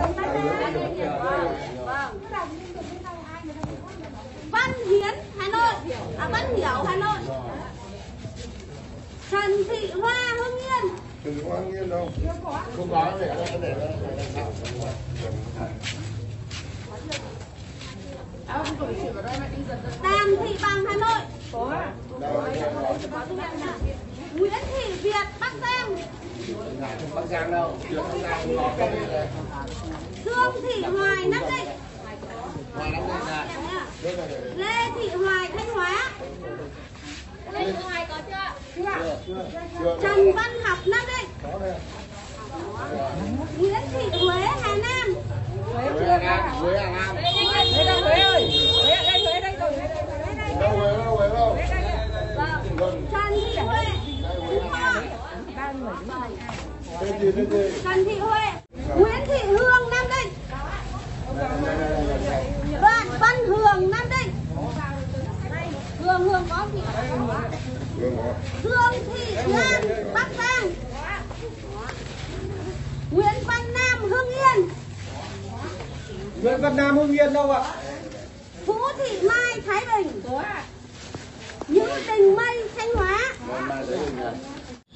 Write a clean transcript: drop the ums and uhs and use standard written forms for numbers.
Văn Hiến Hà Nội, Văn Hiểu Hà Nội. Trần Thị Hoa Hưng Yên. Trần Thị Hoa Hưng Yên đâu? Không có để đây. Đàm Thị Bằng Hà Nội. Nguyễn Thị Việt Bắc Giang. Bắc Giang đâu? Dương Thị Hoài Nam Định. Lê Thị Hoài Thanh Hóa. Lê Thị Hoài có chưa? Trần Văn Học Nam Định. Nguyễn Thị Huế Hà Nam. Huế Hà Nam. Huế ơi. Huế đây rồi. Đâu. Trần Thị Huệ Phú Thọ. Trần Thị Huệ. Nguyễn Thị Hương Nam Định. Đoạn Văn Hường Nam Định. Hương có gì? Dương Thị Lan Bắc Giang. Nguyễn Văn Nam Hưng Yên. Nguyễn Văn Nam Hưng Yên đâu ạ? Vũ Thị Mai Thái Bình. Nhữ Đình Mây Thanh Hóa.